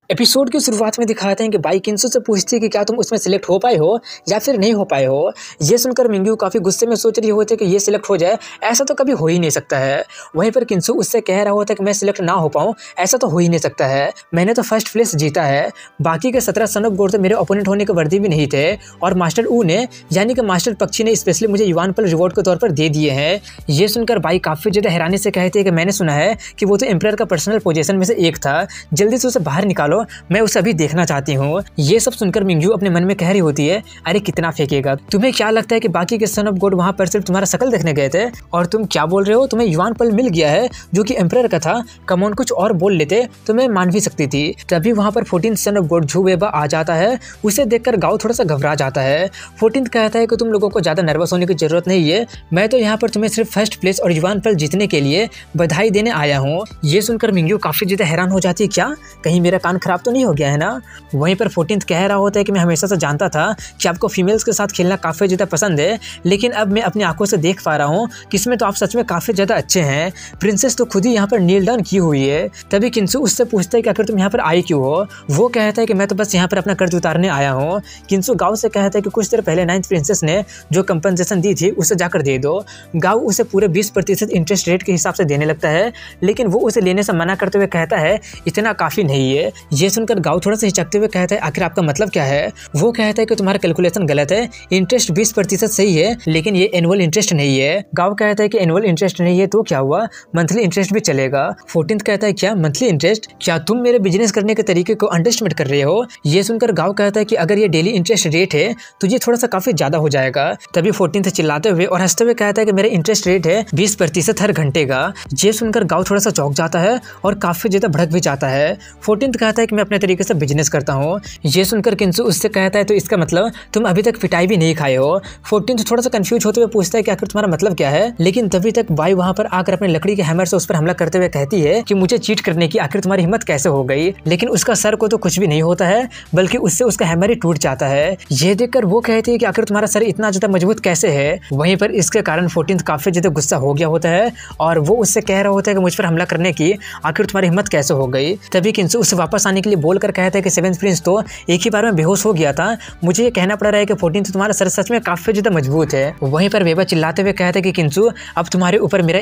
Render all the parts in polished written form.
Episode की शुरुआत में दिखाते हैं कि बाई किंसू से पूछती है कि क्या तुम उसमें सिलेक्ट हो पाए हो या फिर नहीं हो पाए हो। ये सुनकर मिंग्यू काफ़ी गुस्से में सोच रही होती है कि ये सिलेक्ट हो जाए, ऐसा तो कभी हो ही नहीं सकता है। वहीं पर किंसू उससे कह रहा होता है कि मैं सिलेक्ट ना हो पाऊँ, ऐसा तो हो ही नहीं सकता है, मैंने तो फर्स्ट प्लेस जीता है। बाकी के 17 सन ऑफ गॉड तो मेरे ओपोनेंट होने के वर्दी भी नहीं थे और मास्टर ऊ ने यानी कि मास्टर पक्षी ने स्पेशली मुझे युवान पल रिवॉर्ड के तौर पर दे दिए हैं। ये सुनकर बाई काफ़ी ज़्यादा हैरानी से कहती है कि मैंने सुना है कि वो तो एम्पायर का पर्सनल पोजीशन में से एक था, जल्दी से उसे बाहर निकालो, मैं उसे अभी देखना चाहती हूँ। ये सब सुनकर मिंग्यू अपने मन में कह रही होती है, अरे कितना फेंकेगा, तुम्हें क्या लगता है कि बाकी के सन ऑफ गॉड वहाँ पर सिर्फ तुम्हारा शकल देखने गए थे और तुम क्या बोल रहे हो, तुम्हें युवान पल मिल गया है जो कि एम्पायर का था। कमॉन कुछ और बोल लेते तो मैं मान भी सकती थी। तभी वहाँ पर 14 सन ऑफ गॉड झू वेबा आ जाता है। उसे देखकर गाओ थोड़ा सा घबरा जाता है। 14 कहता है कि तुम लोगों को ज़्यादा नर्वस होने की जरूरत नहीं है, मैं तो यहाँ पर तुम्हें सिर्फ फर्स्ट प्लेस और युवान पल जीतने के लिए बधाई देने आया हूँ। ये सुनकर मिंग्यू काफ़ी ज़्यादा हैरान हो जाती है, क्या कहीं मेरा कान खराब तो नहीं हो गया है ना। वहीं पर 14 कह रहा होता है कि मैं हमेशा से जानता था कि आपको फीमेल्स के साथ खेलना काफ़ी ज़्यादा पसंद है, लेकिन अब मैं अपनी आंखों से देख पा रहा हूँ कि इसमें तो आप सच में काफ़ी ज़्यादा अच्छे हैं। प्रिंसेस तो खुद ही यहाँ पर नील डाउन की हुई है। तभी किंसू उससे पूछता है कि आखिर तुम यहाँ पर आई क्यों हो। वो कहता है कि मैं तो बस यहाँ पर अपना कर्ज उतारने आया हूँ। किंसू गाँव से कहता है कि कुछ देर पहले 9th प्रिंसेस ने जो कंपनसेशन दी थी उसे जाकर दे दो। गाँव उसे पूरे 20% इंटरेस्ट रेट के हिसाब से देने लगता है, लेकिन वो उसे लेने से मना करते हुए कहता है इतना काफ़ी नहीं है। ये सुनकर गाँव थोड़ा सा हिचकते हुए कहता है, आखिर आपका मतलब क्या है। वो कहता है कि तुम्हारा कैलकुलेशन गलत है, इंटरेस्ट 20% सही है, लेकिन ये एनुअल इंटरेस्ट नहीं है। गाँव कहता है कि एनुअल इंटरेस्ट नहीं है तो क्या हुआ, मंथली इंटरेस्ट भी चलेगा। 14 कहता है क्या मंथली इंटरेस्ट, क्या तुम मेरे बिजनेस करने के तरीके को अंडरस्टिमेट कर रहे हो। ये सुनकर गाँव कहता है कि अगर ये डेली इंटरेस्ट रेट है तो ये थोड़ा सा काफी ज्यादा हो जाएगा। तभी 14 चिल्लाते हुए और हंसते हुए कहता है कि मेरा इंटरेस्ट रेट है 20% हर घंटे का। ये सुनकर गाँव थोड़ा सा चौंक जाता है और काफी ज्यादा भड़क भी जाता है। 14 कहता है कि मैं अपने तरीके से बिजनेस करता हूँ। ये सुनकर किंसू उससे कहता है तो इसका मतलब तुम अभी तक पिटाई भी नहीं खाए हो। 14 थोड़ा सा कंफ्यूज होते हुए पूछता है कि आखिर तुम्हारा मतलब क्या है, लेकिन तभी तक बाई वहां पर आकर अपने लकड़ी के हैमर से उस पर हमला करते हुए कहती है कि मुझे चीट करने की आखिर तुम्हारी हिम्मत कैसे हो गई। लेकिन उसका सर को तो कुछ भी नहीं होता है, बल्कि उससे उसका हैमर ही टूट जाता है। ये देखकर वो कहती है कि आखिर तुम्हारा सर इतना ज्यादा मजबूत कैसे है। वहीं पर इसके कारण 14 काफी ज्यादा गुस्सा हो गया होता है और वो उससे कह रहा होता है कि मुझ पर हमला करने की आखिर तुम्हारी हिम्मत कैसे हो गई। तभी किंसू उससे वापस आने के लिए बोलकर कहता है कि 7th प्रिंस तो एक ही बार में बेहोश हो गया था, मुझे ये कहना पड़ रहा है कि 14 तो तुम्हारा सर सच में काफी ज्यादा मजबूत है। वहीं पर वेबा चिल्लाते हुए कहते हैं कि किंसू अब तुम्हारे ऊपर मेरा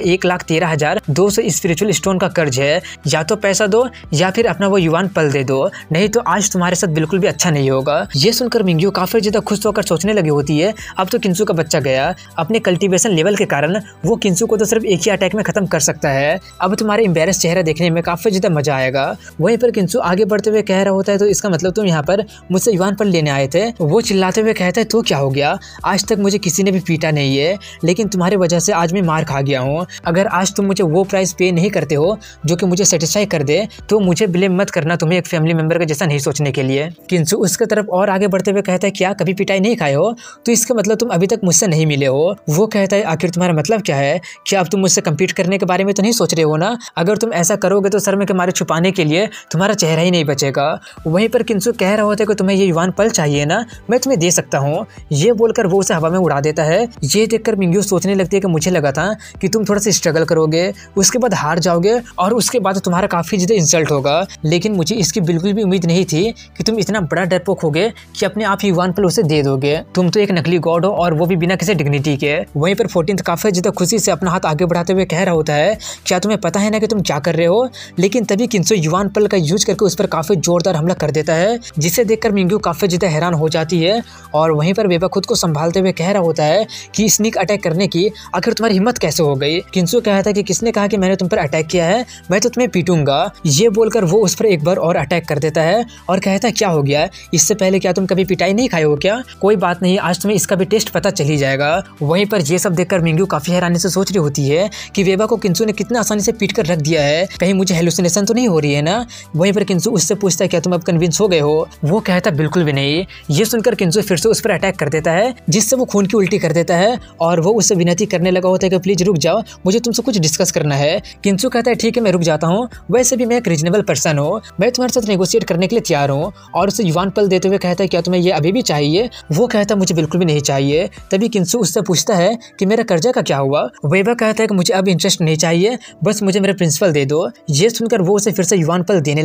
1,13,200 स्पिरिचुअल स्टोन का कर्ज है, या तो पैसा दो या फिर अपना वो युवान पल दे दो, नहीं तो आज तुम्हारे साथ बिल्कुल भी अच्छा नहीं होगा। ये सुनकर मिंग्यू काफी ज्यादा खुश होकर सोचने लगी होती है, अब तो किंसू का बच्चा गया। अपने कल्टीवेशन लेवल के कारण वो किंसू को तो सिर्फ एक ही अटैक में खत्म कर सकता है। अब तुम्हारे एम्बेरस चेहरा देखने में काफी ज्यादा मजा आएगा। वहीं पर किंसू आगे बढ़ते हुए कह रहा होता है तो इसका मतलब तुम यहाँ पर मुझसे युवान पल लेने आए थे। वो चिल्लाते हुए कहता है तो क्या हो गया, आज तक मुझे किसी ने भी पीटा नहीं है, लेकिन तुम्हारी वजह से आज मैं मार खा गया हूँ। अगर आज तुम मुझे वो प्राइस पे नहीं करते हो जो कि मुझे सेटिस्फाई कर दे तो मुझे ब्लेम मत करना, तुम्हें एक फैमिली मेंबर का जैसा नहीं सोचने के लिए। किंसू उसके तरफ और आगे बढ़ते हुए कहता है क्या कभी पिटाई नहीं खाए हो, तो इसका मतलब तुम अभी तक मुझसे नहीं मिले हो। वो कहता है आखिर तुम्हारा मतलब क्या है, क्या अब तुम मुझसे कम्पीट करने के बारे में तो नहीं सोच रहे हो ना। अगर तुम ऐसा करोगे तो सर में के मारे छुपाने के लिए तुम्हारा चेहरा ही नहीं बचेगा। वहीं पर किंसू कह रहा होता है कि तुम्हें ये युवान पल चाहिए ना, मैं तुम्हें दे सकता हूँ। ये बोलकर वो उसे हवा में उड़ा देता है। ये देखकर मिंग्यू सोचने लगती है कि मुझे लगा था कि तुम थोड़ा सा स्ट्रगल करोगे, उसके बाद हार जाओगे और उसके बाद तुम्हारा काफी ज्यादा इंसल्ट होगा, लेकिन मुझे इसकी बिल्कुल भी उम्मीद नहीं थी कि तुम इतना बड़ा डरपोक होगे कि अपने आप ही युवान पल उसे दे दोगे। तुम तो एक नकली गॉड हो और वो भी बिना किसी डिग्निटी के। वहीं पर 14 काफी ज्यादा खुशी से अपना हाथ आगे बढ़ाते हुए कह रहा होता है क्या तुम्हें पता है ना कि तुम क्या कर रहे हो। लेकिन तभी किंसू युवान पल का यूज करके उस पर काफी जोरदार हमला कर देता है, जिसे देखकर मिंग्यू काफी ज्यादा हैरान हो जाती है। और वहीं पर वेबा खुद को संभालते हुए कह रहा होता है कि स्नीक अटैक करने की आखिर तुम्हारी हिम्मत कैसे हो गई। किंसू कहता है कि किसने कहा कि मैंने तुम पर अटैक किया है, मैं तो तुम्हें पीटूंगा। ये बोलकर वो उस पर एक बार और अटैक कर देता है और कहता है क्या हो गया, इससे पहले क्या तुम कभी पिटाई नहीं खाए हो क्या। कोई बात नहीं, आज तुम्हें इसका भी टेस्ट पता चल ही जाएगा। वहीं पर ये सब देखकर मिंग्यू काफी हैरानी से सोच रही होती है कि वेबा को किंसू ने कितना आसानी से पीट कर रख दिया है, कहीं मुझे हेलुसिनेशन तो नहीं हो रही है ना। वहीं पर किंसू उससे पूछता है क्या तुम अब कन्विंस हो गए हो। वो कहता है बिल्कुल भी नहीं। ये सुनकर किंसू फिर से उस पर अटैक कर देता है, जिससे वो खून की उल्टी कर देता है और वो उससे विनती करने लगा होता है कि प्लीज रुक जाओ, मुझे तुमसे कुछ डिस्कस करना है। किंसू कहता है ठीक है मैं रुक जाता हूँ, वैसे भी मैं एक रीजनेबल पर्सन हूँ, मैं तुम्हारे साथ नेगोशिएट करने के लिए तैयार हूँ। और उसे युवान पल देते हुए कहता है क्या तुम्हें ये अभी भी चाहिए। वो कहता है मुझे बिल्कुल भी नहीं चाहिए। तभी किंसू उससे पूछता है कि मेरा कर्जा का क्या हुआ। वेबा कहता है कि मुझे अब इंटरेस्ट नहीं चाहिए, बस मुझे मेरा प्रिंसिपल दे दो। ये सुनकर वो उसे फिर से युवान पल देने लगता है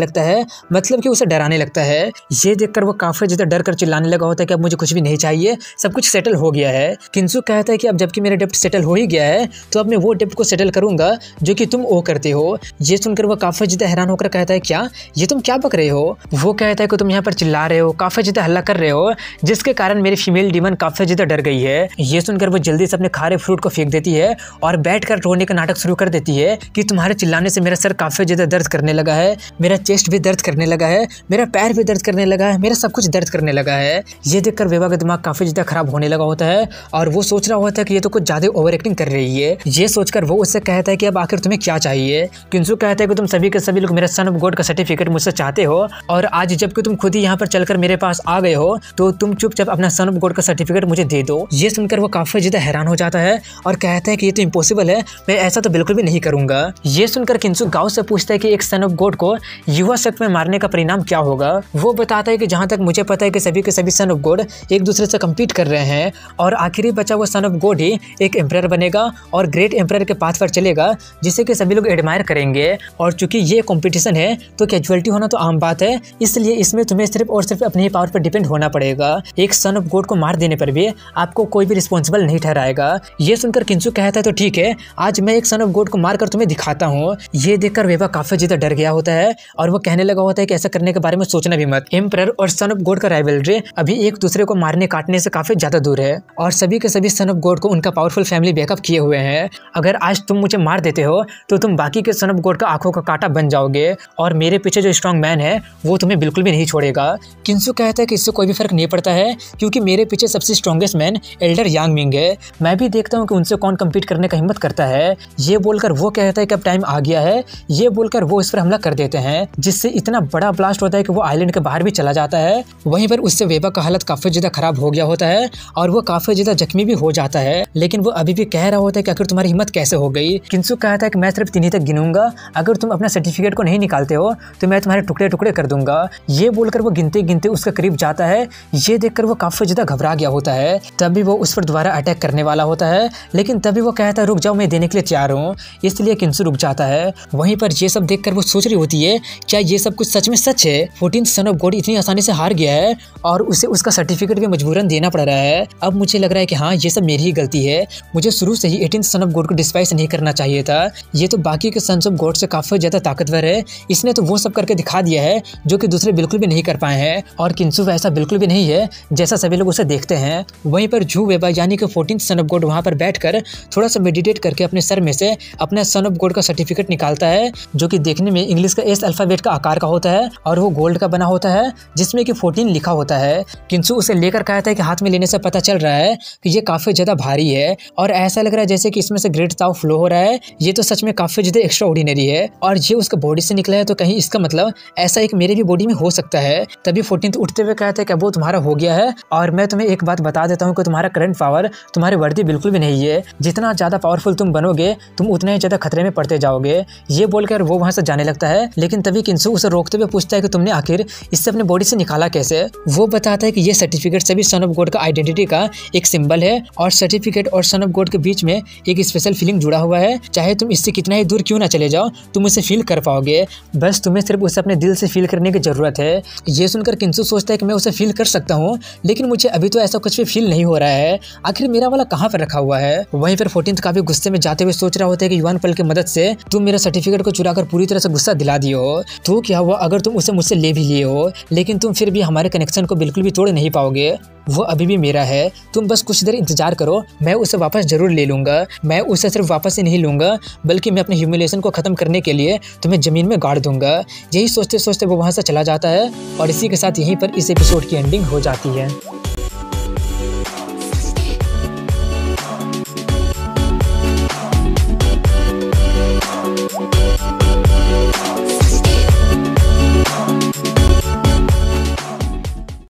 मतलब कि उसे डराने लगता है। ये देखकर वो काफी ज्यादा डर कर चिल्लाने लगा होता है कि अब मुझे कुछ भी नहीं चाहिए, सब कुछ सेटल हो गया है। किंसु कहता है कि अब जबकि मेरा डेप्ट सेटल हो ही गया है तो अब मैं वो डेप्ट को सेटल करूंगा जो कि तुम ओ करते हो। ये सुनकर वो काफी ज्यादा हैरान होकर कहता है क्या ये तुम क्या बक रहे हो। वो कहता है कि तुम यहाँ पर चिल्ला रहे हो, काफी ज्यादा हल्ला कर रहे हो, जिसके कारण मेरी फीमेल डीमन काफी ज्यादा डर गई है। ये सुनकर वो जल्दी से अपने खारे फ्रूट को फेंक देती है और बैठकर रोने का नाटक शुरू कर देती है कि तुम्हारे चिल्लाने से मेरा सर काफी ज्यादा दर्द करने लगा है, मेरा चेस्ट भी दर्द करने लगा है, मेरा पैर भी दर्द करने लगा है, मेरा सब कुछ दर्द करने लगा है। ये देखकर वेवा का दिमाग काफी ज्यादा खराब होने लगा होता है और वो सोच रहा होता है कि ये तो कुछ ज्यादा ओवर एक्टिंग कर रही है। ये सोचकर वो उससे कहता है कि अब आखिर तुम्हें क्या चाहिए। किंसु कहता है कि तुम सभी के सभी लोग मेरा सन ऑफ गॉड का सर्टिफिकेट मुझसे चाहते हो और आज जबकि तुम खुद ही यहाँ पर चलकर मेरे पास आ गए हो तो तुम चुपचाप अपना सन ऑफ गॉड का सर्टिफिकेट मुझे दे दो। ये सुनकर वो काफी ज्यादा हैरान हो जाता है और कहता है कि ये तो इम्पॉसिबल है, मैं ऐसा तो बिल्कुल भी नहीं करूंगा। ये सुनकर किंसु गांव से पूछता है कि एक सन ऑफ गॉड को युवा शक्त में मारने का परिणाम क्या होगा। वो बताता है कि जहां तक मुझे पता है कि सभी के सभी सन ऑफ गॉड एक दूसरे से कम्पीट कर रहे हैं और आखिरी बचा हुआ सन ऑफ गॉड ही एक एम्परर बनेगा और ग्रेट एम्परर के पाथ पर चलेगा जिसे कि सभी लोग एडमायर करेंगे। और चूंकि ये कंपटीशन है तो कैजुअलिटी होना तो आम बात है, इसलिए इसमें तुम्हें सिर्फ और सिर्फ अपनी पावर पर डिपेंड होना पड़ेगा। एक सन ऑफ गॉड को मार देने पर भी आपको कोई भी रिस्पॉन्सिबल नहीं ठहराएगा। ये सुनकर किंसु कहता है तो ठीक है, आज मैं एक सन ऑफ गॉड को मारकर तुम्हें दिखाता हूँ। ये देखकर वेवा काफी ज्यादा डर गया होता है और वो कहने लगा होता है कि ऐसा करने के बारे में सोचना भी मत। एम्परर और सन ऑफ गॉड का राइवलरी अभी एक दूसरे को मारने काटने से काफी ज्यादा दूर है और सभी के सभी सन ऑफ गॉड को उनका पावरफुल फैमिली बैकअप किए हुए हैं। अगर आज तुम मुझे मार देते हो तो तुम बाकी के सन ऑफ गॉड का आंखों का कांटा बन जाओगे और मेरे पीछे जो स्ट्रॉन्ग मैन है वो तुम्हें बिल्कुल भी नहीं छोड़ेगा। किंसु कहता है कि इससे कोई भी फर्क नहीं पड़ता है क्योंकि मेरे पीछे सबसे strongest man elder Yang Ming है, मैं भी देखता हूँ कि उनसे कौन कम्पीट करने का हिम्मत करता है। ये बोलकर वो कहता है कि अब टाइम आ गया है। ये बोलकर वो इस पर हमला कर देते हैं जिससे इतना बड़ा ब्लास्ट होता है कि वो आइलैंड के बाहर भी चला जाता है। वहीं पर उससे वेवा का हालत काफी ज्यादा खराब हो गया होता है और वो काफी ज्यादा जख्मी भी हो जाता है, लेकिन वो अभी भी कह रहा होता है कि आखिर तुम्हारी हिम्मत कैसे हो गई। किंसु कहता है कि मैं सिर्फ 3 तक गिनूंगा, अगर तुम अपना सर्टिफिकेट को नहीं निकालते हो तो मैं तुम्हारे टुकड़े टुकड़े कर दूंगा। ये बोलकर वो गिनते गिनते उसके करीब जाता है। ये देखकर वो काफी ज्यादा घबरा गया होता है। तभी वो उस पर दोबारा अटैक करने वाला होता है, लेकिन तभी वो कहता है रुक जाओ, मैं देने के लिए तैयार हूँ। इसलिए किंसु रुक जाता है। वहीं पर ये सब देखकर वो सोच रही होती है क्या ये सब कुछ सच में सच है। 14th सन ऑफ गॉड इतनी आसानी से हार गया है और उसे उसका सर्टिफिकेट भी मजबूरन देना पड़ रहा है। अब मुझे लग रहा है कि हाँ ये सब मेरी ही गलती है, मुझे शुरू से ही 18th सन ऑफ गॉड को डिस्पाइस नहीं करना चाहिए था। ये तो बाकी के सन्स ऑफ गॉड से काफी ज्यादा ताकतवर है, इसने तो वो सब करके दिखा दिया है जो कि दूसरे बिल्कुल भी नहीं कर पाए हैं और किंसु वैसा बिल्कुल भी नहीं है जैसा सभी लोग उसे देखते हैं। वहीं पर जू वेबा यानी कि 14th सन ऑफ गॉड वहां पर बैठकर थोड़ा सा मेडिटेट करके अपने सर में से अपना सन ऑफ गॉड का सर्टिफिकेट निकालता है जो कि देखने में इंग्लिश का एस अल्फाबेट का आकार का होता है और वो गोल्ड का बना होता है जिसमें कि 14 लिखा होता है। किंसु उसे लेकर कहता है कि हाथ में लेने से पता चल रहा है कि ये काफी ज्यादा भारी है और ऐसा लग रहा है जैसे कि इसमें से ग्रेट ताव फ्लो हो रहा है। ये तो सच में काफी ज्यादा एक्स्ट्रा ऑर्डिनरी है और ये उसका बॉडी से निकला है तो कहीं इसका मतलब ऐसा एक मेरे भी बॉडी में हो सकता है। तभी 14th उठते हुए कहते हैं कि वो तुम्हारा हो गया है और मैं तुम्हें एक बात बता देता हूँ कि तुम्हारा करंट पावर तुम्हारे वर्दी बिल्कुल भी नहीं है। जितना ज्यादा पावरफुल तुम बनोगे तुम उतना ही ज्यादा खतरे में पड़ते जाओगे। ये बोलकर वो वहां से जाने लगता है, लेकिन तभी किंसु उसे रोकते हुए पूछता है कि तुमने आखिर इससे अपने बॉडी से निकाला कैसे। वो बताता है कि ये सर्टिफिकेट सभी सन ऑफ गॉड का आइडेंटिटी का एक सिंबल है और सर्टिफिकेट और सन ऑफ गॉड के बीच में एक स्पेशल फीलिंग जुड़ा हुआ है। चाहे तुम इससे कितना ही दूर क्यों ना चले जाओ तुम उसे फील कर पाओगे, बस तुम्हें सिर्फ उसे अपने दिल से फील करने की जरूरत है। ये सुनकर किंसु सोचता है कि मैं उसे फील कर सकता हूँ, लेकिन मुझे अभी तो ऐसा कुछ भी फील नहीं हो रहा है, आखिर मेरा वाला कहाँ पर रखा हुआ है। वहीं पर 14th काफी गुस्से में जाते हुए सोच रहा होता है कि युवान पल की मदद से तुम मेरा सर्टिफिकेट को चुराकर पूरी तरह से गुस्सा दिला दिए हो। तो क्या हुआ अगर तुम उसे मुझसे ले भी लिए हो, लेकिन तुम फिर भी हमारे कनेक्शन को बिल्कुल भी तोड़ नहीं पाओगे, वो अभी भी मेरा है। तुम बस कुछ देर इंतजार करो, मैं उसे वापस जरूर ले लूंगा। मैं उसे सिर्फ वापस ही नहीं लूंगा बल्कि मैं अपने ह्यूमिलेशन को खत्म करने के लिए तुम्हें जमीन में गाड़ दूंगा। यही सोचते सोचते वो वहां से चला जाता है और इसी के साथ यहीं पर इस एपिसोड की एंडिंग हो जाती है।